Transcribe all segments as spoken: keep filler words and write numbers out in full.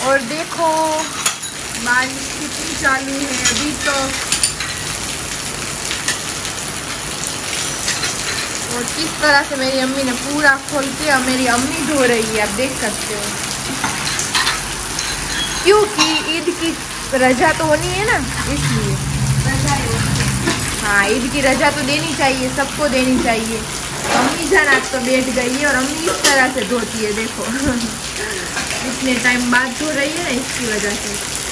और देखो बारिश कितनी चालू है अभी तो। और किस तरह से मेरी अम्मी ने पूरा खोल के, अब मेरी अम्मी धो रही है, आप देख सकते हो। क्योंकि ईद की रजा तो होनी है ना, इसलिए। हाँ, ईद की रजा तो देनी चाहिए, सबको देनी चाहिए। अम्मी जान आज तो बैठ गई है और अम्मी इस तरह से धोती है, देखो। इतने टाइम बाद धो रही है ना, इसकी वजह से।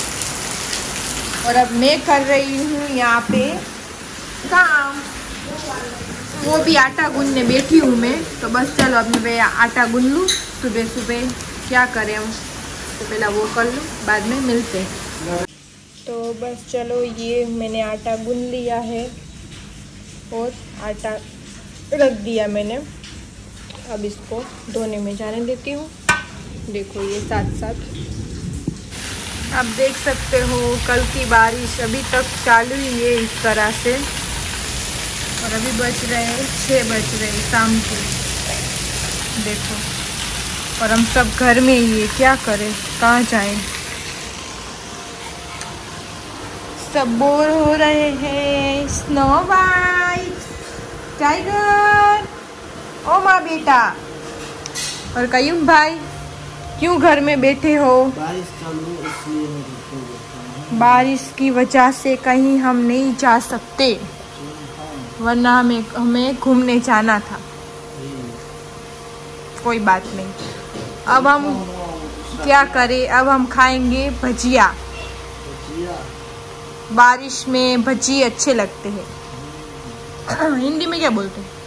और अब मैं कर रही हूँ यहाँ पे काम, वो भी आटा गूंदने बैठी हूँ मैं। तो बस चलो अब मैं आटा गूंद लूँ, सुबह सुबह क्या करें हम, तो पहला वो कर लूँ, बाद में मिलते हैं। तो बस चलो, ये मैंने आटा गूंद लिया है और आटा रख दिया मैंने। अब इसको धोने में जाने देती हूँ। देखो ये साथ साथ आप देख सकते हो, कल की बारिश अभी तक चालू ही है इस तरह से। और अभी बज रहे हैं छः बज रहे हैं शाम के, देखो। और हम सब घर में ही है, क्या करें, कहाँ जाएं। सब बोर हो रहे हैं। स्नो वाइट, टाइगर, ओ माँ बेटा। और कयूम भाई, क्यों घर में बैठे हो? बारिश चालू है इसलिए मैं घर पे बैठा हूं। बारिश की वजह से कहीं हम नहीं जा सकते, वरना हमें हमें घूमने जाना था। कोई बात नहीं, अब हम क्या करें, अब हम खाएंगे भजिया। बारिश में भजी अच्छे लगते हैं। हिंदी में क्या बोलते हैं?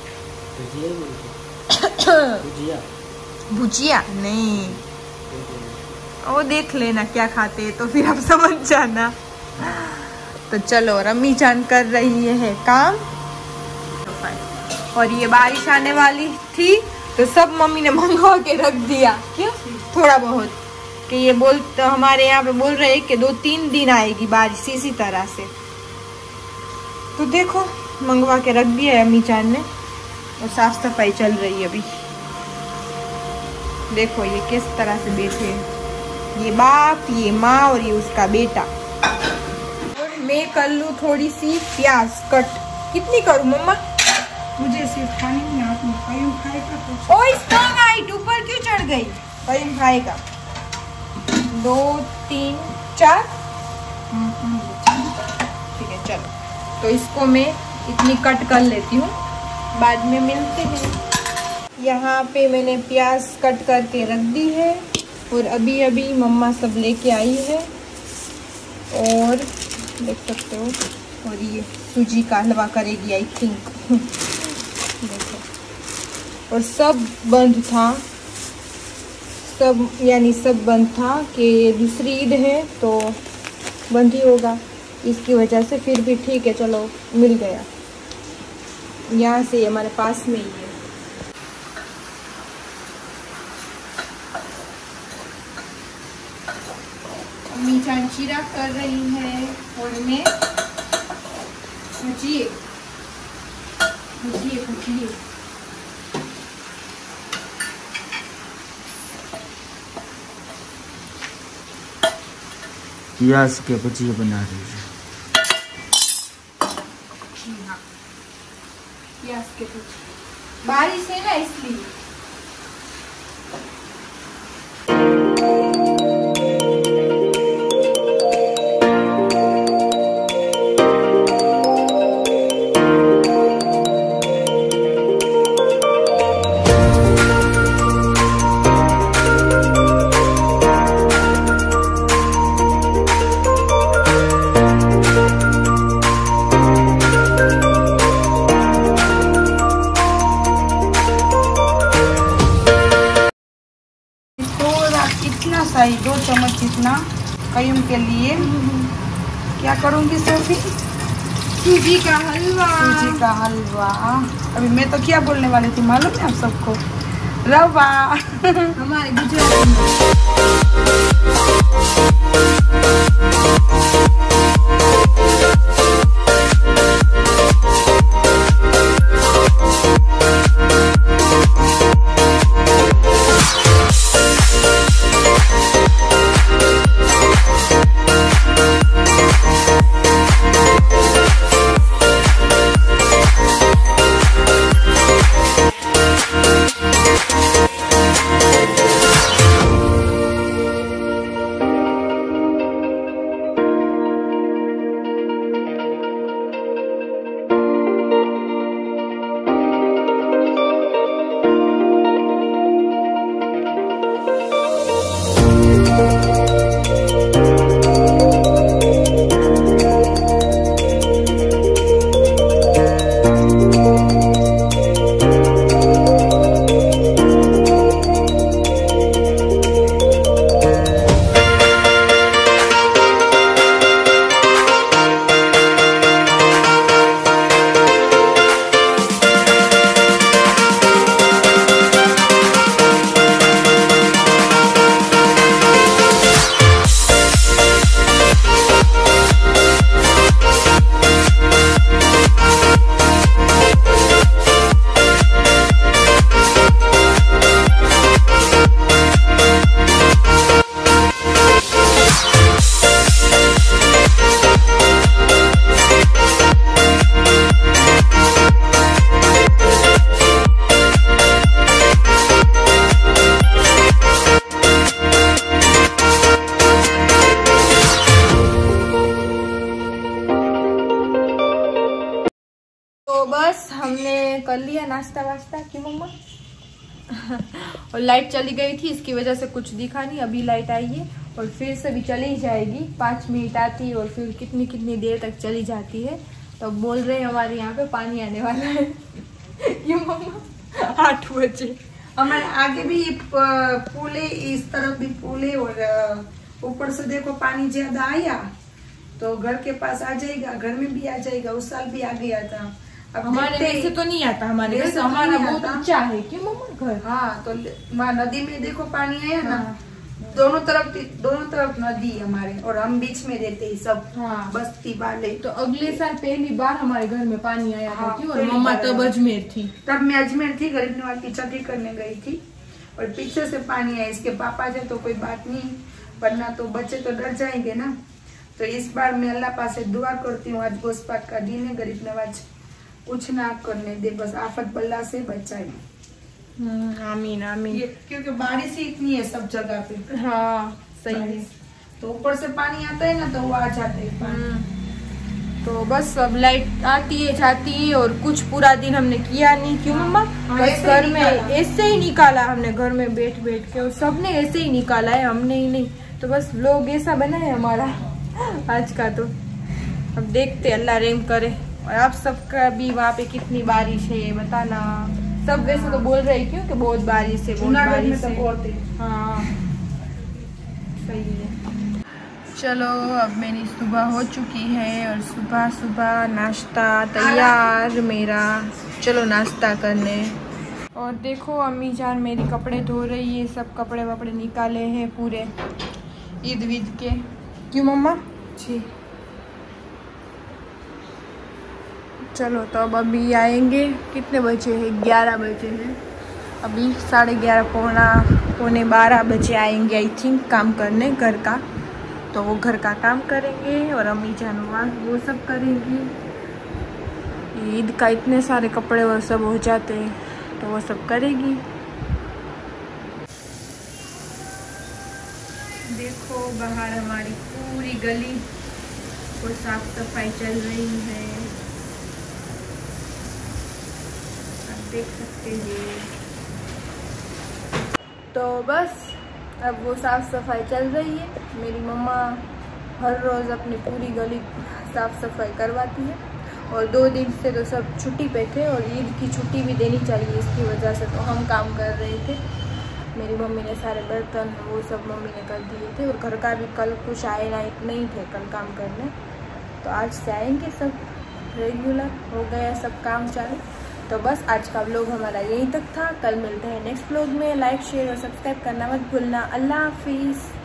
भुजिया। भुजिया नहीं, वो देख लेना क्या खाते हैं, तो फिर आप समझ जाना। तो चलो, रम्मी जान कर रही है काम। और ये बारिश आने वाली थी तो सब मम्मी ने मंगवा के रख दिया। क्यों? थोड़ा बहुत, कि ये बोल तो हमारे यहाँ पे बोल रहे हैं कि दो तीन दिन आएगी बारिश इसी तरह से। तो देखो, मंगवा के रख दिया है अम्मी जान ने। और साफ सफाई चल रही है अभी। देखो ये किस तरह से बैठे हैं, ये बाप, ये माँ और ये उसका बेटा। और मैं कर लूँ थोड़ी सी प्याज कट। कितनी करूँ मम्मा? मुझे सिर्फ खानी नहीं आती, कयूम खाएगा तो। ओ स्नो वाइट ऊपर क्यों चढ़ गई? कयूम खाएगा। दो तीन चार, ठीक है चलो। तो इसको मैं इतनी कट कर लेती हूँ, बाद में मिलते हैं। यहाँ पे मैंने प्याज कट करके रख दी है। और अभी अभी मम्मा सब लेके आई है, और देख सकते हो। और ये सूजी का हलवा करेगी आई थिंक। देखो, और सब बंद था, सब यानी सब बंद था कि दूसरी ईद है तो बंद ही होगा, इसकी वजह से। फिर भी ठीक है, चलो मिल गया। यहाँ से हमारे पास में ही है। अम्मी जान चीरा कर रही है और मैं भजिए भजिए भजिए प्याज के भजिए बना रही है। हाँ, प्याज के भजिए। बारिश है ना इसलिए। दो चम्मच जितना कयूम के लिए। क्या करूँगी सोफी? सूजी का हलवा। सूजी का हलवा। अभी मैं तो क्या बोलने वाली थी मालूम है आप सबको? रवा। हमारे गुजरात में नाश्ता वास्ता क्यों मम्मा? और लाइट चली गई थी, इसकी वजह से कुछ दिखा नहीं। अभी लाइट आई है और फिर से भी चली जाएगी। पाँच मिनट आती है और फिर कितनी कितनी देर तक चली जाती है। तो बोल रहे हैं हमारे यहाँ पे पानी आने वाला है। क्यों मम्मा? आठ बजे हमारे आगे भी पुल है, इस तरफ भी पुल है और ऊपर से देखो पानी ज्यादा आया तो घर के पास आ जाएगा, घर में भी आ जाएगा। उस साल भी आ गया था। अब हमारे घर से तो नहीं आता, हमारे घर से हमारा बहुत ऊंचा है। क्यों मम्मा घर? हाँ, तो वहाँ नदी में देखो पानी आया ना। हाँ। दोनों तरफ दोनों तरफ नदी हमारे और हम बीच में रहते हैं सब। हाँ। बस्ती वाले। तो अगले साल पहली बार हमारे घर में पानी आया था। क्यों? और मम्मा तब अजमेर थी। तब मैं अजमेर थी, गरीब नवाज की छठी करने गई थी और पीछे से पानी आया। इसके पापा जो तो कोई बात नहीं, वरना तो बच्चे तो डर जाएंगे ना। तो इस बार मैं अल्लाह पास से दुआ करती हूँ, आज गोस्पात का दिन है, गरीब नवाज कुछ ना करने दे, बस आफत बल्ला से बचाए। आमीन आमीन। क्योंकि बारिश ही इतनी है सब जगह पे। हाँ सही है। तो ऊपर से पानी आता है ना तो वो आ जाते हैं। तो बस अब लाइट आती है जाती है और कुछ पूरा दिन हमने किया नहीं। क्यों मम्मा? बस घर में ऐसे ही निकाला हमने, घर में बैठ बैठ के, और सबने ऐसे ही निकाला है, हमने ही नहीं। तो बस लोग ऐसा बना है हमारा आज का। तो अब देखते अल्लाह रहम करे। और आप सबका भी वहाँ पे कितनी बारिश है बताना। सब वैसे तो बोल रहे क्यों कि बहुत बारिश है, बहुत बारिश है। हाँ सही है। चलो अब मेरी सुबह हो चुकी है और सुबह सुबह नाश्ता तैयार मेरा। चलो नाश्ता करने। और देखो अम्मी जान मेरी कपड़े धो रही है, सब कपड़े वपड़े निकाले हैं पूरे ईद वीद के। क्यों मम्मा? जी। चलो तो अब अभी आएंगे। कितने बजे हैं? ग्यारह बजे हैं। अभी साढ़े ग्यारह पौना पौने बारह बजे आएंगे आई थिंक काम करने घर का। तो वो घर का काम करेंगे और अम्मी जान वो सब करेंगी। ईद का इतने सारे कपड़े वो सब हो जाते हैं तो वो सब करेगी। देखो बाहर हमारी पूरी गली और साफ सफाई चल रही है, आप देख सकते हैं। तो बस अब वो साफ सफाई चल रही है। मेरी मम्मा हर रोज़ अपनी पूरी गली साफ सफाई करवाती है। और दो दिन से तो सब छुट्टी पे थे और ईद की छुट्टी भी देनी चाहिए, इसकी वजह से तो हम काम कर रहे थे। मेरी मम्मी ने सारे बर्तन वो सब मम्मी ने कर दिए थे और घर का भी कल कुछ आए ना नहीं थे कल काम करने। तो आज से आएंगे सब, रेगुलर हो गया सब काम चालू। तो बस आज का व्लॉग हमारा यहीं तक था। कल मिलते हैं नेक्स्ट व्लॉग में। लाइक शेयर और सब्सक्राइब करना मत भूलना। अल्लाह हाफिज़।